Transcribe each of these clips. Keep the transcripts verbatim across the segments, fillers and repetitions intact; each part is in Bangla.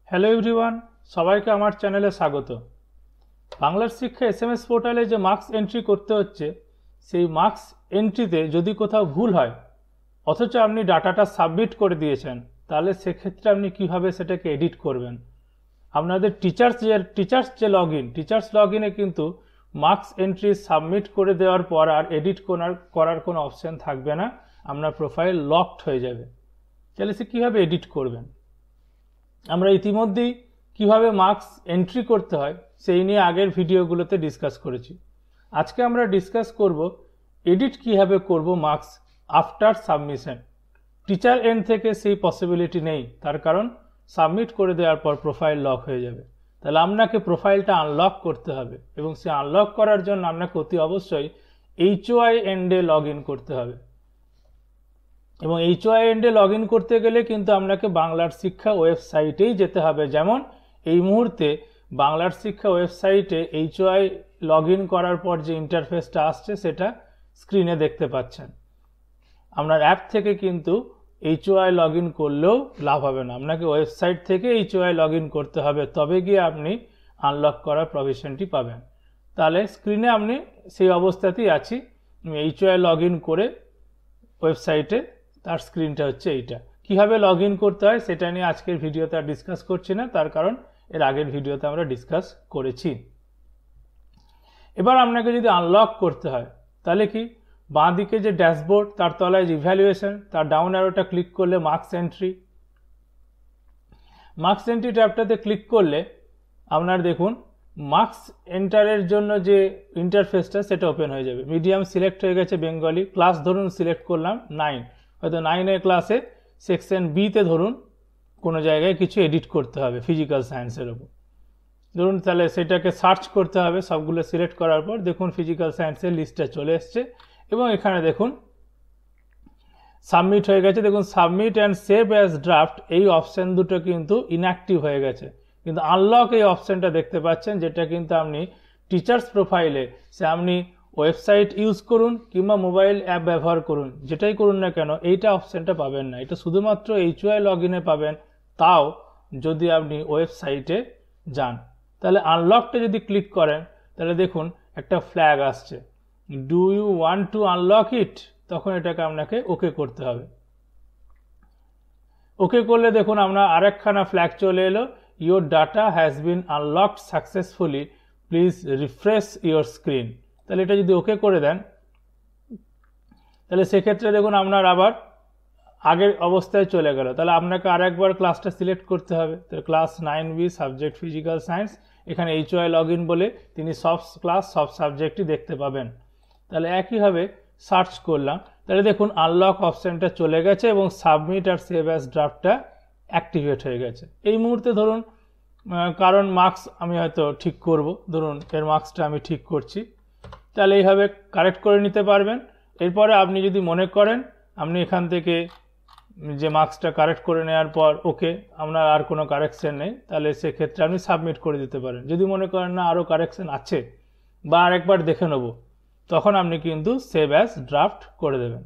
হ্যালো এভরিওয়ান, সবাইকে আমার চ্যানেলে স্বাগত। বাংলার শিক্ষা এসএমএস পোর্টালে যে মার্কস এন্ট্রি করতে হচ্ছে, সেই মার্কস এন্ট্রিতে যদি কোথাও ভুল হয় অথচ আপনি ডাটাটা সাবমিট করে দিয়েছেন, তাহলে সেক্ষেত্রে আপনি কিভাবে সেটাকে এডিট করবেন। আপনাদের টিচার্স যে টিচার্স যে লগ ইন টিচার্স লগ ইনে কিন্তু মার্কস এন্ট্রি সাবমিট করে দেওয়ার পর আর এডিট করার করার কোনো অপশান থাকবে না, আপনার প্রোফাইল লকড হয়ে যাবে। তাহলে সে কীভাবে এডিট করবেন? আমরা ইতিমধ্যেই কিভাবে মার্কস এন্ট্রি করতে হয় সেই নিয়ে আগের ভিডিওগুলোতে ডিসকাস করেছি। আজকে আমরা ডিসকাস করব এডিট কিভাবে করব marks after submission. Teacher end থেকে সেই পসিবিলিটি নেই, তার কারণ সাবমিট করে দেওয়ার পর প্রোফাইল লক হয়ে যাবে। তাহলে আপনাকে প্রোফাইলটা আনলক করতে হবে এবং সে আনলক করার জন্য আপনাকে অতি অবশ্যই এইচওআই এন্ডে লগ ইন করতে হবে। এবং এইচওআই এন্ডে লগ ইন করতে গেলে কিন্তু আপনাকে বাংলার শিক্ষা ওয়েবসাইটেই যেতে হবে। যেমন এই মুহূর্তে বাংলার শিক্ষা ওয়েবসাইটে এইচওআই লগ ইন করার পর যে ইন্টারফেসটা আসছে সেটা স্ক্রিনে দেখতে পাচ্ছেন। আপনার অ্যাপ থেকে কিন্তু এইচওআই লগ ইন করলেও লাভ হবে না, আপনাকে ওয়েবসাইট থেকে এইচওআই লগ ইন করতে হবে, তবে গিয়ে আপনি আনলক করার প্রভিশনটি পাবেন। তাহলে স্ক্রিনে আপনি সেই অবস্থাতেই আছি, এইচওআই লগ ইন করে ওয়েবসাইটে তার স্ক্রিনটা হচ্ছে এইটা। কিভাবে লগ ইন করতে হয় সেটা নিয়ে আজকের ভিডিওতে আর ডিসকাস করছি না, তার কারণ এর আগের ভিডিওতে আমরা ডিসকাস করেছি। এবার আপনাকে যদি আনলক করতে হয় তাহলে কি, বাঁ দিকে যে ড্যাশবোর্ড তার তলায় যে ইভ্যালুয়েশন, তার ডাউন অ্যারোটা ক্লিক করলে মার্কস এন্ট্রি মার্কস এন্ট্রি ট্যাবটাতে ক্লিক করলে আপনার দেখুন মার্কস এন্টারের জন্য যে ইন্টারফেসটা সেটা ওপেন হয়ে যাবে। মিডিয়াম সিলেক্ট হয়ে গেছে, বেঙ্গলি। ক্লাস ধরুন সিলেক্ট করলাম নাইন, হয়তো নাইনের ক্লাসে সেকশন বিতে ধরুন কোনো জায়গায় কিছু এডিট করতে হবে ফিজিক্যাল সায়েন্সের ওপর ধরুন, তাহলে সেটাকে সার্চ করতে হবে। সবগুলো সিলেক্ট করার পর দেখুন ফিজিক্যাল সায়েন্সের লিস্টটা চলে এসছে এবং এখানে দেখুন সাবমিট হয়ে গেছে। দেখুন submit and save as draft এই অপশান দুটো কিন্তু ইনঅ্যাক্টিভ হয়ে গেছে, কিন্তু আনলক এই অপশানটা দেখতে পাচ্ছেন, যেটা কিন্তু আপনি টিচার্স প্রোফাইলে সে আপনি ওয়েবসাইট ইউজ করুন কিংবা মোবাইল অ্যাপ ব্যবহার করুন, যেটাই করুন না কেন এইটা অপশানটা পাবেন না। এটা শুধুমাত্র এইচওআই লগ ইনে পাবেন, তাও যদি আপনি ওয়েবসাইটে যান। তাহলে আনলকটা যদি ক্লিক করেন তাহলে দেখুন একটা ফ্ল্যাগ আসছে, do you want to unlock it, তখন এটাকে আপনাকে ওকে করতে হবে। ওকে করলে দেখুন আপনার আরেকখানা ফ্ল্যাগ চলে এলো, your data has been unlocked successfully, please refresh your screen. তাহলে এটা যদি ওকে করে দেন তাহলে সেক্ষেত্রে দেখুন আপনার আবার আগের অবস্থায় চলে গেল। তাহলে আপনাকে আরেকবার ক্লাসটা সিলেক্ট করতে হবে। তো class nine B subject physical science, এখানে এইচওআই লগ ইন বলে তিনি সব ক্লাস সব সাবজেক্টই দেখতে পাবেন। তাহলে একইভাবে সার্চ করলাম, তাহলে দেখুন আনলক অপশানটা চলে গেছে এবং সাবমিট আর সেভ অ্যাজ ড্রাফটটা অ্যাক্টিভেট হয়ে গেছে। এই মুহূর্তে ধরুন কারণ মার্কস আমি হয়তো ঠিক করব, ধরুন এর মার্কসটা আমি ঠিক করছি, তাহলে এইভাবে কারেক্ট করে নিতে পারবেন। এরপরে আপনি যদি মনে করেন আপনি এখান থেকে যে মার্কসটা কারেক্ট করে নেওয়ার পর ওকে, আপনার আর কোনো কারেকশন নেই, তাহলে সেক্ষেত্রে আপনি সাবমিট করে দিতে পারেন। যদি মনে করেন না আরও কারেকশন আছে বা আরেকবার দেখে নেব, তখন আপনি কিন্তু সেভ অ্যাজ ড্রাফট করে দেবেন।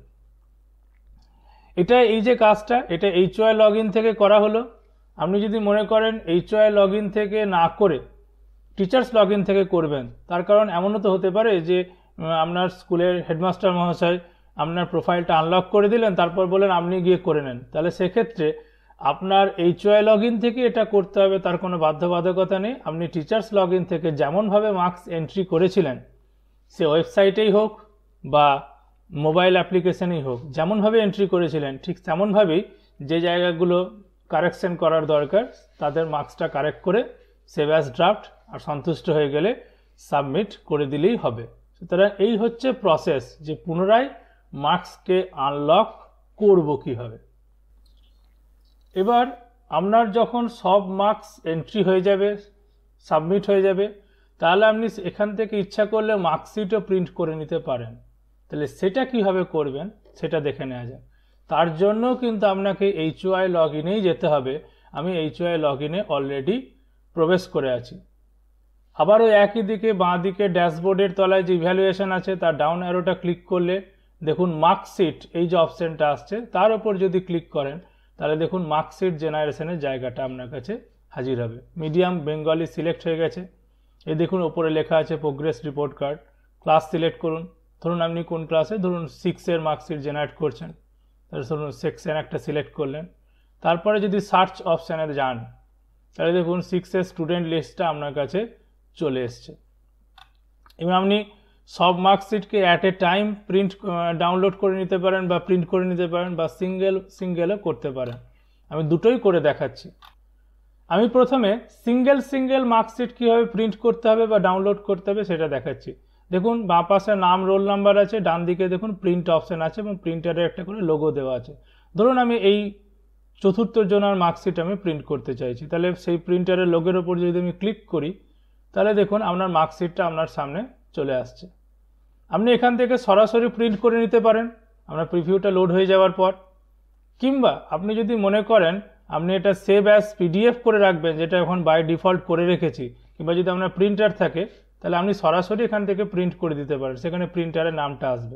এটা এই যে কাজটা এটা এইচওআই লগ ইন থেকে করা হলো। আপনি যদি মনে করেন এইচওআই লগ ইন থেকে না করে টিচার্স লগ ইন থেকে করবেন, তার কারণ এমনও তো হতে পারে যে আপনার স্কুলের হেডমাস্টার মহাশয় আপনার প্রোফাইলটা আনলক করে দিলেন, তারপর বলেন আপনি গিয়ে করে নেন। তাহলে সেক্ষেত্রে আপনার এইচওআই লগ ইন থেকে এটা করতে হবে, তার কোনো বাধ্যবাধকতা নেই। আপনি টিচার্স লগ ইন থেকে যেমনভাবে মার্কস এন্ট্রি করেছিলেন, সে ওয়েবসাইটেই হোক বা মোবাইল অ্যাপ্লিকেশনেই হোক, যেমনভাবে এন্ট্রি করেছিলেন ঠিক তেমনভাবেই যে জায়গাগুলো কারেকশন করার দরকার তাদের মার্কসটা কারেক্ট করে সেভ অ্যাজ ড্রাফট আর সন্তুষ্ট হয়ে গেলে সাবমিট করে দিলেই হবে। সুতরাং এই হচ্ছে প্রসেস যে পুনরায় মার্কসকে আনলক করব কীভাবে। এবার আপনার যখন সব মার্কস এন্ট্রি হয়ে যাবে, সাবমিট হয়ে যাবে, তাহলে আপনি এখান থেকে ইচ্ছা করলে মার্কশিটও প্রিন্ট করে নিতে পারেন। তাহলে সেটা কিভাবে করবেন সেটা দেখে নেওয়া যায়। তার জন্য কিন্তু আপনাকে এইচওআই লগ ইনেই যেতে হবে। আমি এইচওআই লগ ইনে অলরেডি প্রবেশ করে আছি। আবার ওই একই দিকে বাঁ দিকে ড্যাশবোর্ডের তলায় যে ইভ্যালুয়েশন আছে তার ডাউন অ্যারোটা ক্লিক করলে দেখুন মার্কশিট এই যে অপশানটা আসছে তার উপর যদি ক্লিক করেন তাহলে দেখুন মার্কশিট জেনারেশনের জায়গাটা আপনার কাছে হাজির হবে। মিডিয়াম বেঙ্গলি সিলেক্ট হয়ে গেছে। এই দেখুন ওপরে লেখা আছে progress report card. Class select করুন, ধরুন আপনি কোন ক্লাসে, ধরুন সিক্সের মার্কশিট জেনারেট করছেন, তাহলে ধরুন সেকশন একটা সিলেক্ট করলেন। তারপরে যদি সার্চ অপশানে যান তাহলে দেখুন সিক্সের স্টুডেন্ট লিস্টটা আপনার কাছে চলে এসছে। এবং আপনি সব মার্কশিটকে at a time print download করে নিতে পারেন বা প্রিন্ট করে নিতে পারেন বা সিঙ্গেল সিঙ্গেলও করতে পারেন। আমি দুটোই করে দেখাচ্ছি। আমি প্রথমে সিঙ্গেল সিঙ্গেল মার্কশিট কীভাবে প্রিন্ট করতে হবে বা ডাউনলোড করতে হবে সেটা দেখাচ্ছি। দেখুন বাঁ পাশে নাম রোল নাম্বার আছে, ডান দিকে দেখুন প্রিন্ট অপশান আছে এবং প্রিন্টারের একটা করে লোগো দেওয়া আছে। ধরুন আমি এই চতুর্থ জনের মার্কশিট আমি প্রিন্ট করতে চাইছি, তাহলে সেই প্রিন্টারের লোগোর ওপর যদি আমি ক্লিক করি তাহলে দেখুন আপনার মার্কশিটটা আপনার সামনে চলে আসছে। আপনি এখান থেকে সরাসরি প্রিন্ট করে নিতে পারেন আপনার প্রিভিউটা লোড হয়ে যাওয়ার পর, কিংবা আপনি যদি মনে করেন আপনি এটা সেভ অ্যাজ পিডিএফ করে রাখবেন, যেটা এখন বাই ডিফল্ট করে রেখেছি, কিংবা যদি আপনার প্রিন্টার থাকে তাহলে আপনি সরাসরি এখান থেকে প্রিন্ট করে দিতে পারেন, সেখানে প্রিন্টারের নামটা আসবে।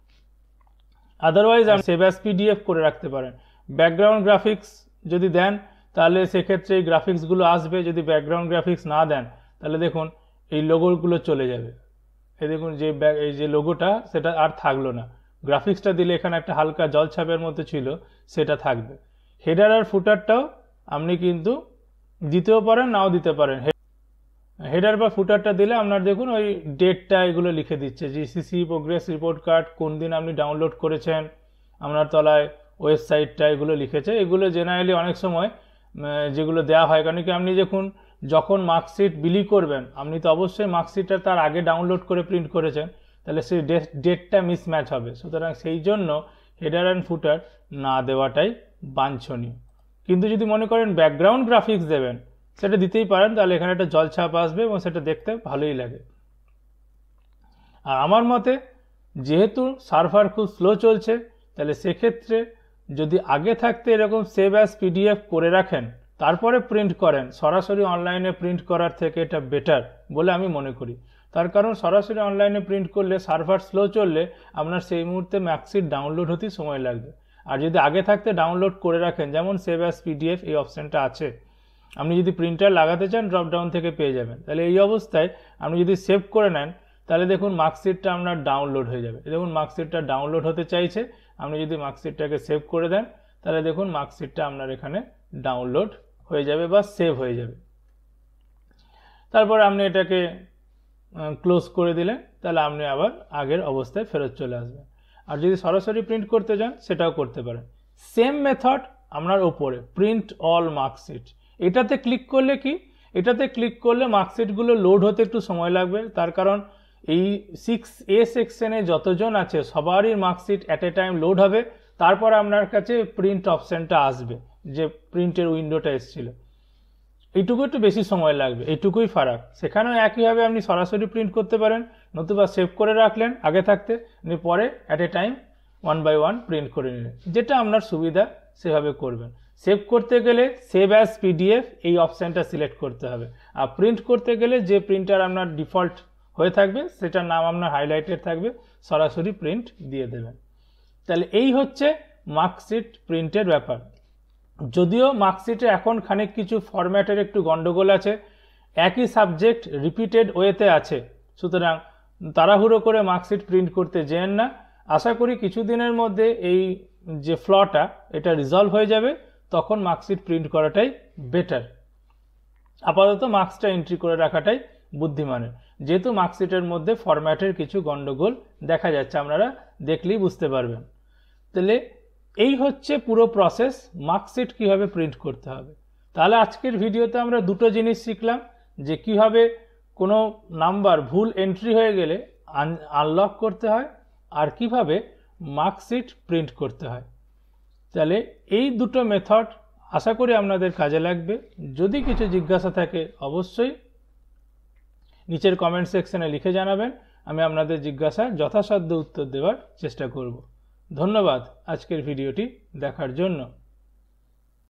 আদারওয়াইজ আপনি সেভ অ্যাজ পিডিএফ করে রাখতে পারেন। ব্যাকগ্রাউন্ড গ্রাফিক্স যদি দেন তাহলে সেক্ষেত্রে এই গ্রাফিক্সগুলো আসবে, যদি ব্যাকগ্রাউন্ড গ্রাফিক্স না দেন তাহলে দেখুন এই লোগোগুলো চলে যাবে। এই দেখুন যে এই যে লোগোটা সেটা আর থাকলো না, গ্রাফিক্সটা দিলে এখানে একটা হালকা জলছাপের মতো ছিল সেটা থাকবে। হেডার আর ফুটারটাও আপনি কিন্তু দিতেও পারেন নাও দিতে পারেন। হেডার বা ফুটারটা দিলে আপনার দেখুন ওই ডেটটা এগুলো লিখে দিচ্ছে, জিসিসি প্রোগ্রেস রিপোর্ট কার্ড কোন দিন আপনি ডাউনলোড করেছেন, আপনার তলায় ওয়েবসাইটটা এগুলো লিখেছে। এগুলো জেনারেলি অনেক সময় যেগুলো দেওয়া হয়, কারণ কি আপনি দেখুন যখন মার্কশিট বিলি করবেন আপনি তো অবশ্যই মার্কশিটটা তার আগে ডাউনলোড করে প্রিন্ট করেছেন, তাহলে সেই ডেটটা মিসম্যাচ হবে। সুতরাং সেই জন্য হেডার অ্যান্ড ফুটার না দেওয়াটাই বাঞ্ছনীয়। কিন্তু যদি মনে করেন ব্যাকগ্রাউন্ড গ্রাফিক্স দেবেন সেটা দিতেই পারেন, তাহলে এখানে একটা জলছাপ আসবে এবং সেটা দেখতে ভালোই লাগে। আর আমার মতে যেহেতু সার্ভার খুব স্লো চলছে, তাহলে সেক্ষেত্রে যদি আগে থাকতে এরকম সেভ অ্যাজ পিডিএফ করে রাখেন তারপরে প্রিন্ট করেন, সরাসরি অনলাইনে প্রিন্ট করার থেকে এটা বেটার বলে আমি মনে করি। তার কারণ সরাসরি অনলাইনে প্রিন্ট করলে সার্ভার স্লো চললে আপনার সেই মুহূর্তে মার্কশিট ডাউনলোড হতেই সময় লাগবে। আর যদি আগে থাকতে ডাউনলোড করে রাখেন, যেমন সেভ অ্যাজ পিডিএফ এই অপশানটা আছে, আপনি যদি প্রিন্টার লাগাতে চান ড্রপডাউন থেকে পেয়ে যাবেন। তাহলে এই অবস্থায় আপনি যদি সেভ করে নেন তাহলে দেখুন মার্কশিটটা আপনার ডাউনলোড হয়ে যাবে। দেখুন মার্কশিটটা ডাউনলোড হতে চাইছে, আপনি যদি মার্কশিটটাকে সেভ করে দেন তাহলে দেখুন মার্কশিটটা আপনার এখানে ডাউনলোড হয়ে যাবে বা সেভ হয়ে যাবে। তারপর আপনি এটাকে ক্লোজ করে দিলেন, তাহলে আপনি আবার আগের অবস্থায় ফেরত চলে আসবেন। আর যদি সরাসরি প্রিন্ট করতে চান সেটাও করতে পারেন। সেম মেথড আপনার ওপরে প্রিন্ট অল মার্কশিট, এটাতে ক্লিক করলে কি, এটাতে ক্লিক করলে মার্কশিটগুলো লোড হতে একটু সময় লাগবে। তার কারণ এই সিক্স এ সেকশনে যতজন আছে সবারই marksheet at a time load হবে, তারপর আপনার কাছে প্রিন্ট অপশানটা আসবে, যে প্রিন্টের উইন্ডোটা এসেছিল। এইটুকু একটু বেশি সময় লাগবে, এইটুকুই ফারাক। সেখানেও একইভাবে আপনি সরাসরি প্রিন্ট করতে পারেন, নতুবা সেভ করে রাখলেন আগে থাকতে, আপনি পরে at a time one by one print করে নিলেন, যেটা আপনার সুবিধা সেভাবে করবেন। সেভ করতে গেলে সেভ অ্যাজ পিডিএফ এই অপশানটা সিলেক্ট করতে হবে, আর প্রিন্ট করতে গেলে যে প্রিন্টার আপনার ডিফল্ট হয়ে থাকবে সেটার নাম আপনার হাইলাইটেড থাকবে, সরাসরি প্রিন্ট দিয়ে দেবেন। তাহলে এই হচ্ছে মার্কশিট প্রিন্টের ব্যাপার। যদিও মার্কশিটে এখন খানিক কিছু ফরম্যাটের একটু গন্ডগোল আছে, একই সাবজেক্ট রিপিটেড ওয়েতে আছে, সুতরাং তাড়াহুড়ো করে মার্কশিট প্রিন্ট করতে যেন না। আশা করি কিছুদিনের মধ্যে এই যে ফ্লটা এটা রিজলভ হয়ে যাবে, তখন মার্কশিট প্রিন্ট করাটাই বেটার। আপাতত মার্কসটা এন্ট্রি করে রাখাটাই বুদ্ধিমানের, যেহেতু মার্কশিটের মধ্যে ফরম্যাটের কিছু গন্ডগোল দেখা যাচ্ছে, আপনারা দেখলেই বুঝতে পারবেন। তাহলে এই হচ্ছে পুরো প্রসেস, মার্কশিট কিভাবে প্রিন্ট করতে হবে। তাহলে আজকের ভিডিওতে আমরা দুটো জিনিস শিখলাম, যে কিভাবে কোনো নাম্বার ভুল এন্ট্রি হয়ে গেলে আনলক করতে হয়, আর কিভাবে মার্কশিট প্রিন্ট করতে হয়। তাহলে এই দুটো মেথড আশা করি আপনাদের কাজে লাগবে। যদি কিছু জিজ্ঞাসা থাকে অবশ্যই নিচের কমেন্ট সেকশনে লিখে জানাবেন, আমি আপনাদের জিজ্ঞাসার যথাসাধ্য উত্তর দেওয়ার চেষ্টা করব। ধন্যবাদ আজকের ভিডিওটি দেখার জন্য।